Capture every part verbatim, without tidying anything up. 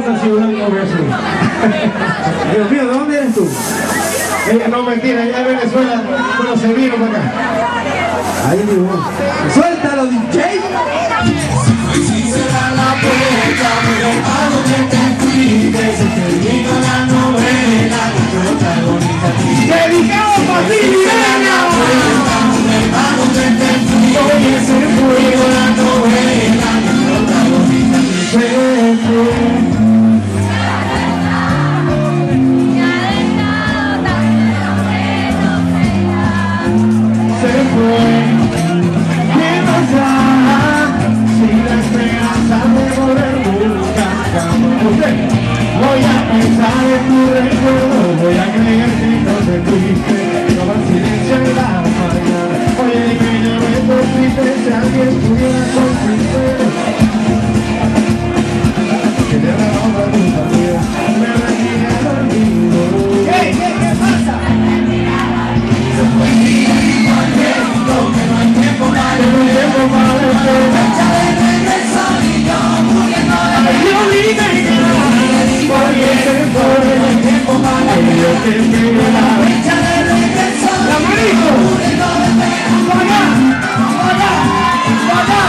importa si blanco o azul. Dios mío, ¿de dónde eres tú? Ella no, mentira, ella es de Venezuela, pero se vino para acá. Ahí mi voz. ¡Suéltalo, D J! Si será la puerta, pero a donde te fuiste, se termina la novela, la protagonista triste. ¡Dedicado para ti, Liliana! A donde te fuiste, se termina la novela, la protagonista triste. Voy a pensar en tu recuerdo, voy a creer que no te fuiste, no va el silencio en la mañana. Oye, dime, yo me triste, si alguien pudiera confiar que te remonta tu partida, me retira el olvido. ¿Qué? ¿Qué? ¿Qué pasa? Se fue el día y volviendo, que no hay tiempo para que no hay tiempo para esperar. fecha de regreso y yo muriendo de Ay, yo vine porque se fue el tiempo para que yo te esperara. la fecha de regreso ¡La manito! muriendo de pena. ¡Para allá! ¡Para allá!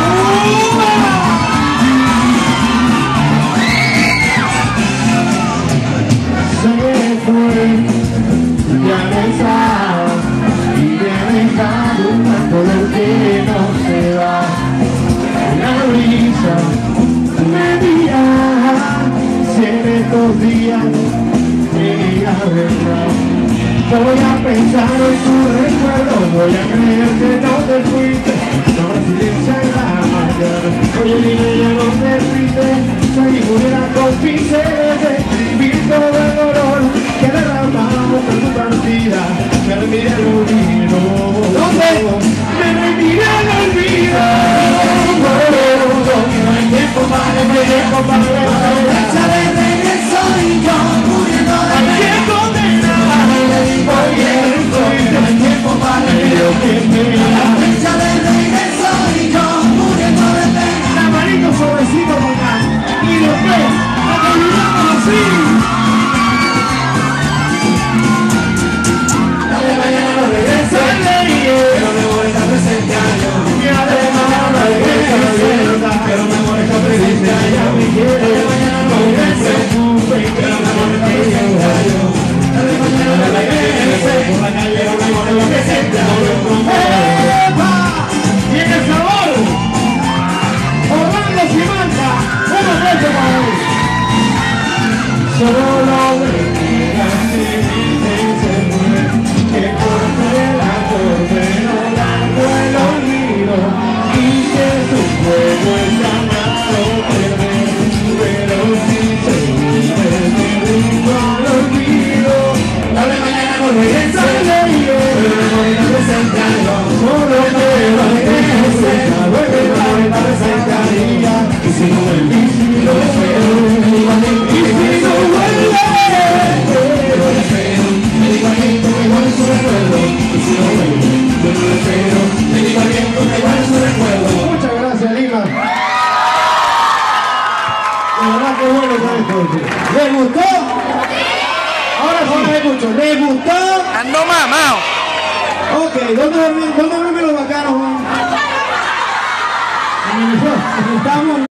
Se fue, ya no está, y me ha dejado un dolor que no se va. La brisa me dirá si en estos días me diga verdad. Voy a pensar en tu recuerdo, voy a creer que no te fuiste, no silencio en la mañana. Oye, dime, ya no te fuiste, si muriera con pinceles de escribir todo el dolor que derramamos en tu partida. Me remiré al olvido. ¿Dónde? Me remiré al olvido. No hay tiempo para No hay tiempo para la fecha de regreso y yo muriendo de ¿a quién pena. condenar? No hay tiempo para la fecha de regreso y yo muriendo de pena. La manito suavecito para acá y después olvidamos así. Dale, mañana no regresa, pero me voy a estar presente año. Y además la regresa abierta, Pero mi amor está presente allá. me quiere. Dale, mañana no No te regrese, preocupes, pero mi amor está presente allá. Dale, mañana no regrese, por la calle pero mi amor está presente allá. ¡epa! Y en el sabor, Orlando Simanca, una vez para él. Solo me queda que se fue, que corte la corte, no largo el olvido, y que su fuego es llamado perder, pero si se vive me rindo al olvido. Dale, mañana no regrese, Dale, pero mi amor está presente allá. solo quiero que se vuelva Pero mi amor está presente allá. Y si no vuelve, lo espero, igualmente y si no vuelve. yo lo espero, igualmente me igual su recuerdo. Y si no vuelve, yo lo espero, igualmente me igual su recuerdo. Muchas gracias, Lima. De verdad que bueno está esto. ¿Les gustó? Ahora sí les escucho. ¿Les gustó? Ando mamao. Ok, ¿dónde duermen, dónde duermen los bacanos? En Venezuela. Estamos